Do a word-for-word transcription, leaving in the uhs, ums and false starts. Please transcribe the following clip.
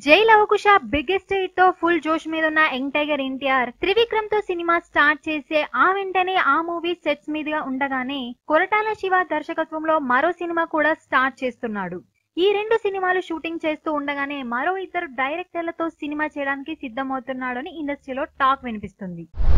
జై Lava Kusa biggest hit తో full జోష్ మీద ఉన్న యంగ్ టైగర్ ఎన్టీఆర్ త్రివిక్రమ్ తో సినిమా స్టార్ట్ చేసే ఆ వెంటనే ఆ మూవీ సెట్స్ మీదుగా ఉండగానే కొరటాల శివ దర్శకత్వంలో మరో సినిమా కూడా స్టార్ట్ చేస్తున్నాడు. ఈ రెండు సినిమాలు షూటింగ్ చేస్తూ ఉండగానే మరో ఇద్దరు డైరెక్టర్లతో సినిమా చేయడానికి సిద్ధమవుతున్నాడని ఇండస్ట్రీలో టాక్ వినిపిస్తుంది.